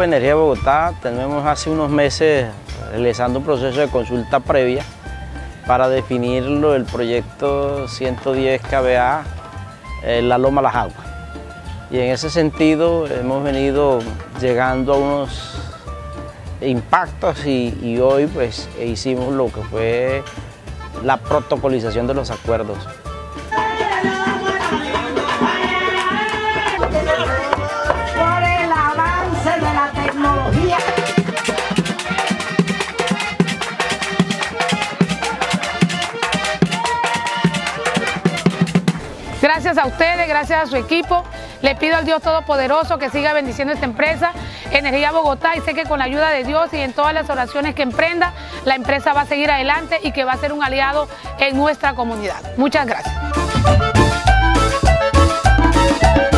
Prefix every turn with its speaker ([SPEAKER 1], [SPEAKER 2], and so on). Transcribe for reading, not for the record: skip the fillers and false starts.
[SPEAKER 1] Grupo Energía de Bogotá tenemos hace unos meses realizando un proceso de consulta previa para definir el proyecto 110 kVA La Loma Las Aguas. Y en ese sentido hemos venido llegando a unos impactos y hoy pues hicimos lo que fue la protocolización de los acuerdos.
[SPEAKER 2] Por el avance de la tecnología.
[SPEAKER 3] Gracias a ustedes, gracias a su equipo. Le pido al Dios Todopoderoso que siga bendiciendo esta empresa, Energía Bogotá, y sé que con la ayuda de Dios y en todas las oraciones que emprenda, la empresa va a seguir adelante y que va a ser un aliado en nuestra comunidad. Muchas gracias.